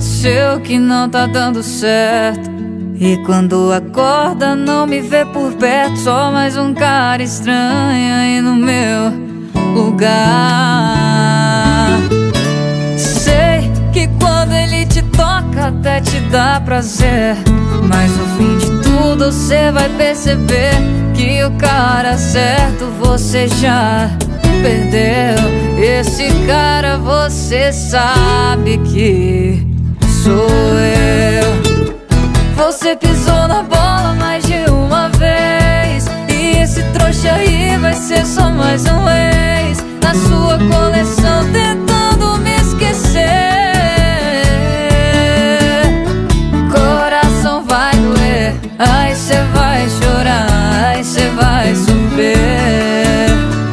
aconteceu que não tá dando certo. E quando acorda não me vê por perto, só mais um cara estranho aí no meu lugar. Sei que quando ele te toca até te dá prazer, mas no fim de tudo você vai perceber que o cara certo você já perdeu. Esse cara você sabe que sou eu. Você pisou na bola mais de uma vez, e esse trouxa aí vai ser só mais um ex na sua coleção, tentando me esquecer. Coração vai doer, ai cê vai chorar, ai cê vai sofrer.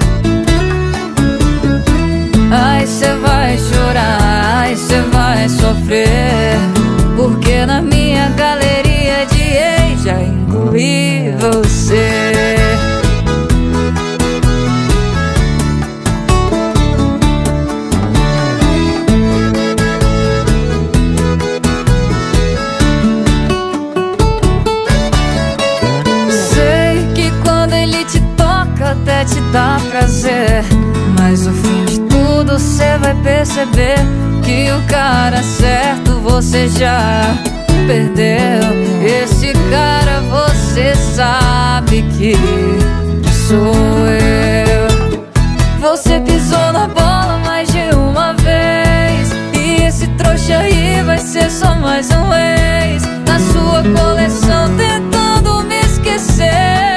Ai cê vai chorar, ai cê vai sofrer, porque na minha galeria de ex já incluí você. Sei que quando ele te toca até te dá prazer, mas no fim de tudo você vai perceber que o cara certo você já perdeu. Esse cara você sabe que sou eu. Você pisou na bola mais de uma vez, e esse trouxa aí vai ser só mais um ex na sua coleção, tentando me esquecer.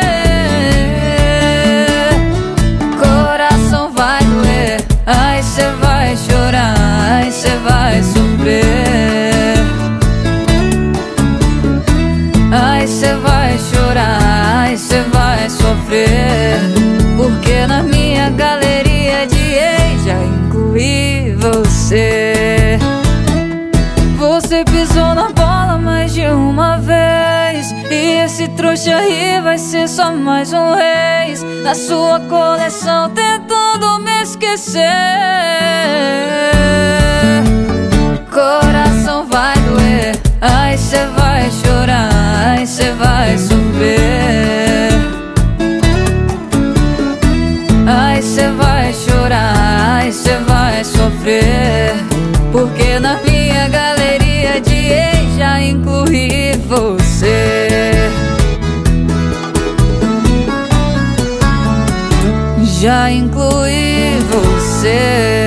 Coração vai doer, ai cê vai chorar, ai cê vai sofrer. Ai cê vai chorar, ai cê vai sofrer, porque na minha galeria de ex já incluí você. Você pisou na bola mais de uma vez, e esse trouxa aí vai ser só mais um ex na sua coleção, tentando me esquecer. Coração vai doer, ai cê vai chorar, ai cê vai sofrer. Ai cê vai chorar, ai cê vai sofrer, porque na minha galeria de ex já incluí você. Já incluí você.